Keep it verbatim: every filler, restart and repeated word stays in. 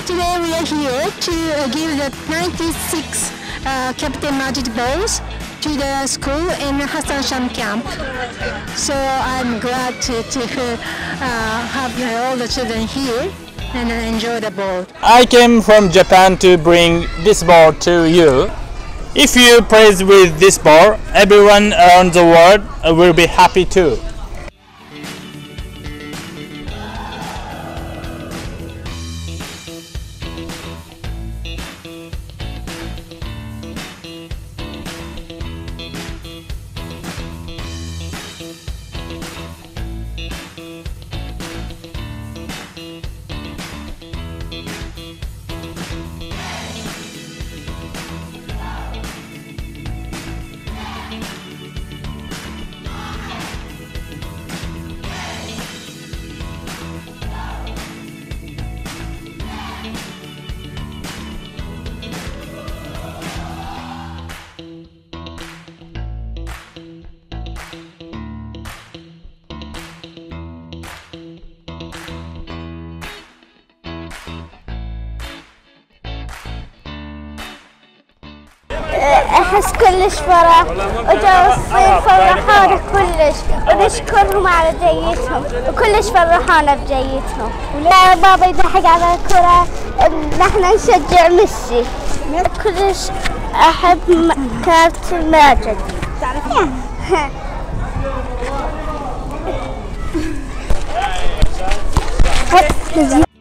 Today we are here to uh, give the ninety-six uh, Captain Majid balls to the school in Hasansham Camp. So I'm glad to, to uh, have all the children here and enjoy the ball. I came from Japan to bring this ball to you. If you praise with this ball, everyone around the world will be happy too. أحس كلش فرح وجو الصيف فرحانة كلش ونشكرهم على جيتهم وكلش فرحانة بجيتهم. ولا بابا يضحك على الكرة نحن نشجع ميسي. كلش أحب كابتن ماجد. تعرفين؟